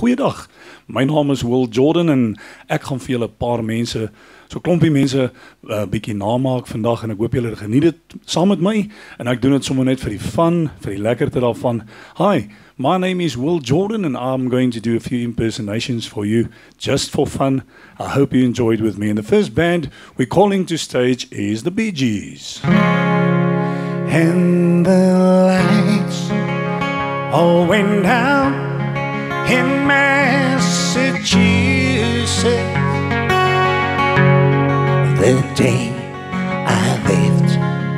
Goeiedag. My naam is Will Jordan en ek gaan vir julle 'n paar mense, so klompie mense, bietjie namaak vandag en ek hoop julle geniet dit saam met my en ek doen dit sommer net vir die fun, vir die lekkerte daarvan. Hi, my name is Will Jordan and I'm going to do a few impersonations for you just for fun. I hope you enjoyed with me. And the first band we're calling to stage is the Bee Gees. And the lights all went down in Massachusetts the day I left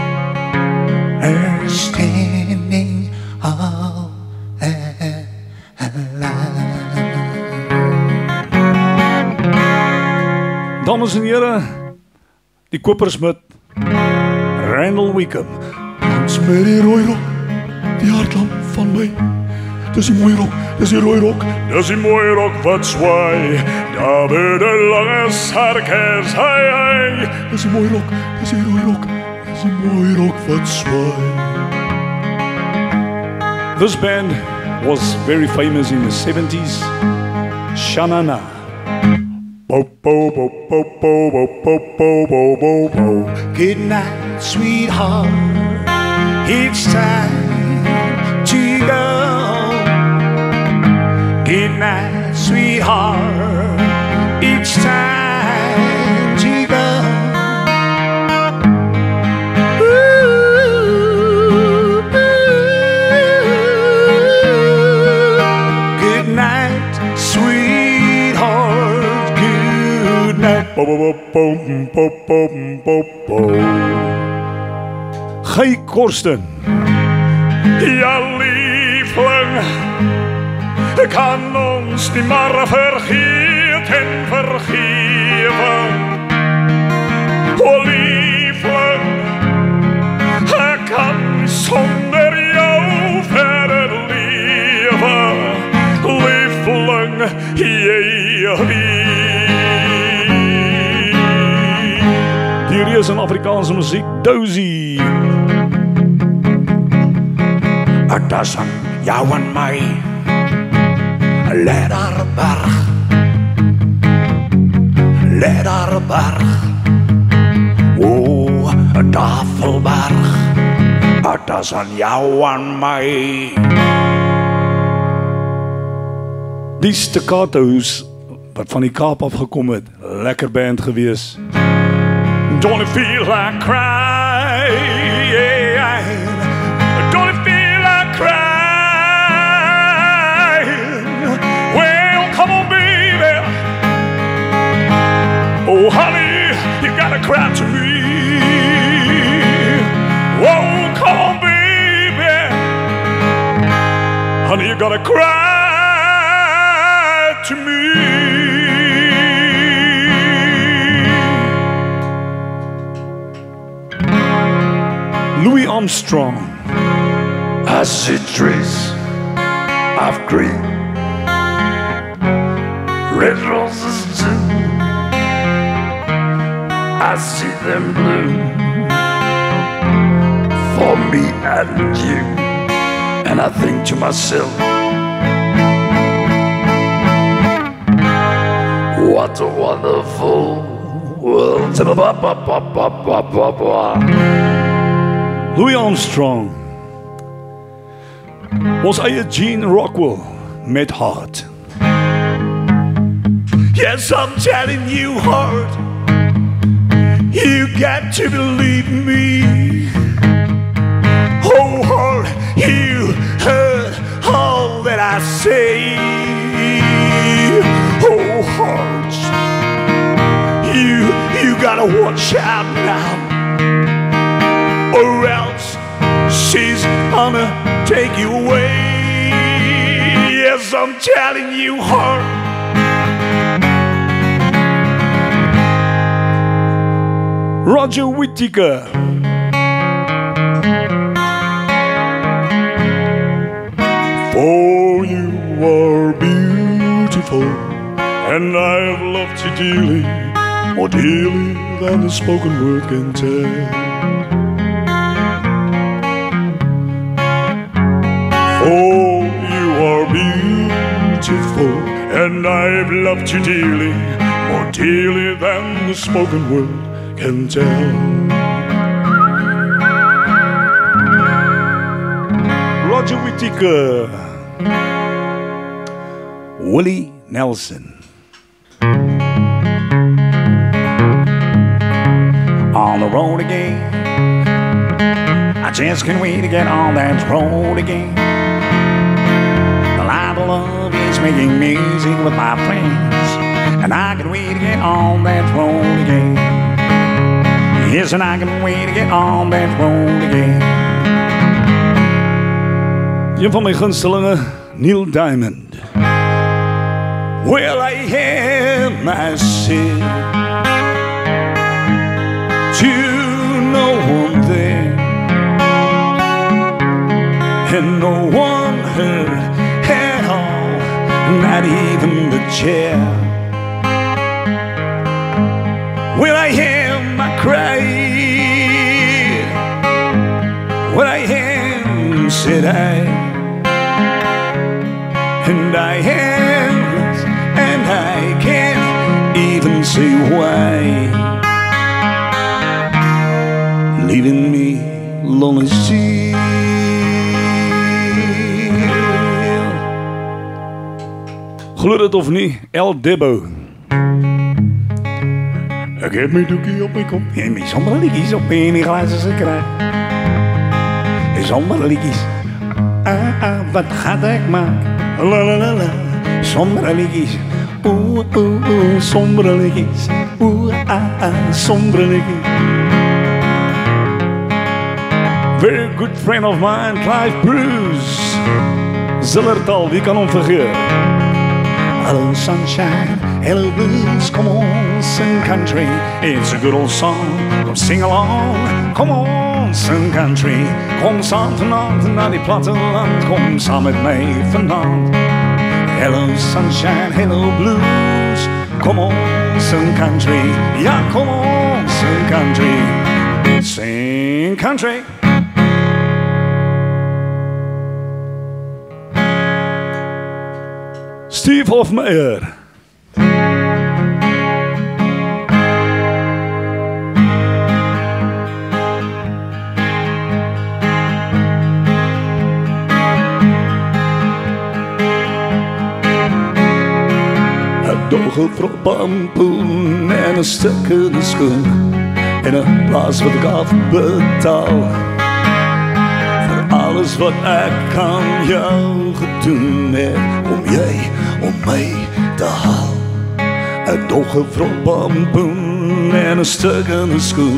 her standing all alone. Dames en heren, die Kopersmit, Randall Wickham. Dans met die rooi rok, die hartlamp van my. Dis die mooi rok, dis die rooi rok, dis die mooi rok wat swaai. Daar by die lange sarkers, hey, hey. Dis die mooi rok, dis die rooi rok, dis die mooi rok wat swaai. This band was very famous in the 70s. Shanana. Good night, sweetheart. It's time to go. Good night, sweetheart. It's time to go. Ooh, good night, sweetheart. Good night. Gij Korsten. Ja, liefling, kan ons die maar vergeet en vergeven. O liefling, ek kan sonder jou verder leven. Liefling, jy weet. Hier is een Afrikaanse muziek, Dozy. Het is aan jou en my, Lederberg, Lederberg, o, Tafelberg, het is aan jou en my. Die staccato's wat van die Kaap afgekom het, lekker band gewees. Don't it feel like crying? Don't it feel like crying? Well, come on, baby. Oh, honey, you gotta cry to me. Oh, come on, baby. Honey, you gotta cry to me. Louis Armstrong. I see trees of green, red roses too. I see them bloom for me and you. And I think to myself, what a wonderful world. Louis Armstrong. Ons eie Gene Rockwell met Heart. Yes, I'm telling you, Heart, you got to believe me. Oh, Heart, you heard all that I say. Oh, Heart, you gotta watch out now, or else she's gonna take you away. Yes, I'm telling you, Heart. Roger Whittaker. For you are beautiful, and I've loved you dearly, more dearly than the spoken word can tell. Oh, you are beautiful, and I've loved you dearly, more dearly than the spoken word can tell. Roger Whittaker, Willie Nelson. On the road again, I just can't wait to get on that road again. The light of love is making music with my friends, and I can wait to get on that road again. Yes, and I can wait to get on that road again. Een van mijn gunstelinge, Neil Diamond. Well, I have myself to no one there, and no one heard at all, not even the chair. Well, I have my cry, well, I am, said I, and I am, and I can't even say why. Leaving me lonely still. Geloof het of niet, El Debo. Ik heb mijn doekje op mijn kop en mijn somberliedjes op en mijn glazen ze krijg. Somberliedjes, wat gaat ik maken? La la la la, somberliedjes, somberliedjes, somberliedjes. Very good friend of mine, Clive Bruce. Zillertal, wie kan hem vergeten? Hello sunshine, hello blues, come on, sing country. It's a good old song, come sing along. Come on, sing country. Kom samen vanavond naar die platteland. Kom samen met mij vanavond. Hello sunshine, hello blues. Come on, sing country. Ja, come on, sing country. Sing country. Steve Hofmeyr. Doge bamboen en een stukkende schoen in een plaats wat ik afbetaal. Voor alles wat ik aan jou gedoen heb, om jij om mij te halen. Een doge bamboen en een stukkende schoen.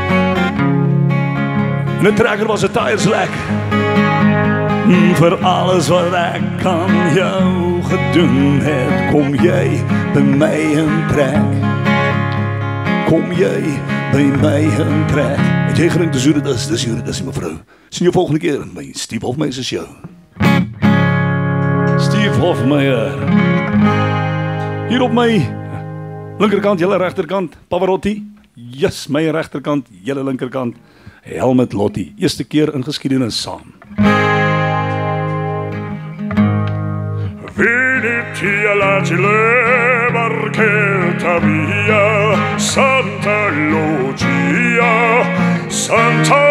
In de trekker was het tires lek. Voor alles wat ik aan jou gedoen heb, kom jij bij mij een trek. Kom jij bij mij een trek. Het jij gerund de zure, dat is mevrouw. Zie je volgende keer bij Steve Hofmeyer's show. Steve Hofmeyer. Hier op mijn linkerkant, jelle rechterkant, Pavarotti. Yes, mijn rechterkant, jelle linkerkant, Helmut Lotti. Eerste keer in geschiedenis samen. Veniti all'agile barchetta mia, Santa Lucia, Santa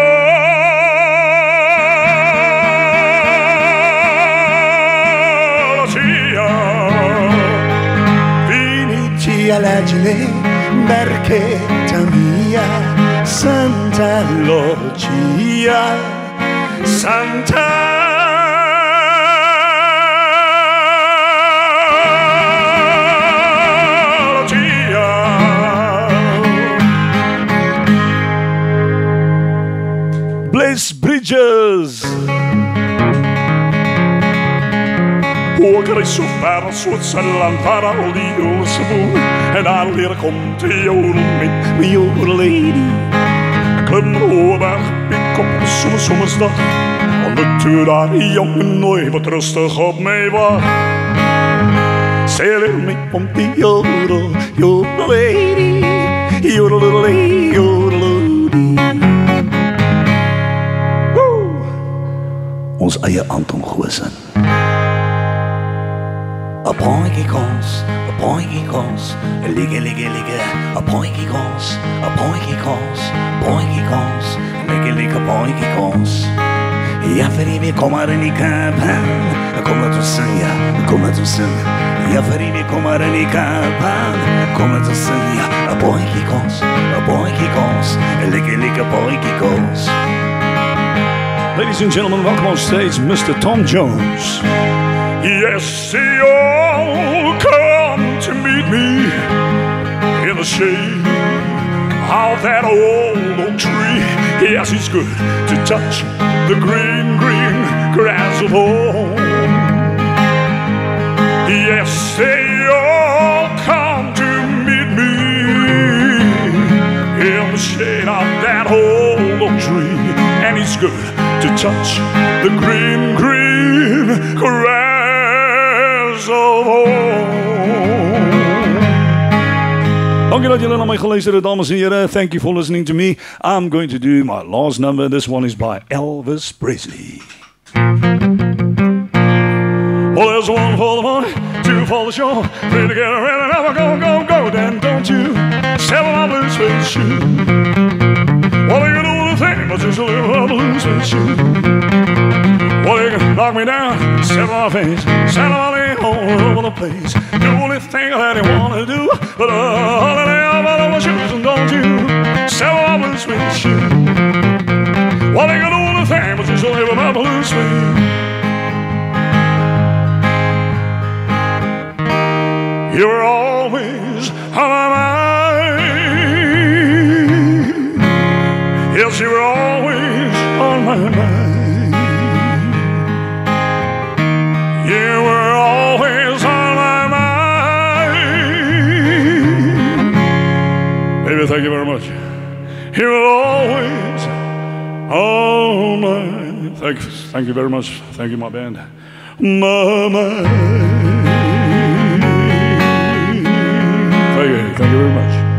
Lucia. Veniti all'agile barchetta mia, Santa Lucia, Santa Bridges. Ook er is zo ver als Zwitserland, waar al die jongens wonen. En daar leer ik om te jodelen met mijn jodelady. Ik klim over piek op de zomersdag. Want de tuur daar die jongen nooit wat rustig op mij wacht. Zij leert me om te jodelen, jodelady, jodelady, jodelady. Ons eie Anton Goosen. a pointy calls, a pointy calls, a ligga ligga ligga, a pointy calls, a pointy calls, pointy calls, ligga ligga pointy calls. Ja, vir die weer kom maar in die kapan, kom maar toe sing, ja, kom maar toe sing. Ja, vir die weer kom maar in die kapan, kom maar toe sing, ja, a pointy calls, a ligga ligga pointy calls. Ladies and gentlemen, welcome on stage, Mr. Tom Jones. Yes, they all come to meet me in the shade of that old oak tree. Yes, it's good to touch the green, green grass of home. Yes, they all come to meet me in the shade of that old oak tree. And it's good to touch the green, green grass of home. Dankie dat julle na my geluister het, dames en here. Thank you for listening to me. I'm going to do my last number. This one is by Elvis Presley. Well, there's one for the money, two for the show, three to get ready, never go, go, go. Then don't you sell my blue suede shoe. Well, you can do the thing, but just a little blue suede shoe. Well, you can knock me down, set my face, set my leg all over the place. Do anything that you want to do, but holiday I'm out of my shoes, and don't you sell my blue suede shoe. Well, you can do the thing, but just a little my blue suede. You were always on my mind. Yes, you were always on my mind. You were always on my mind. Baby, thank you very much. You were always on my mind. Thank you very much. Thank you, my band. My mind. Thank you very much.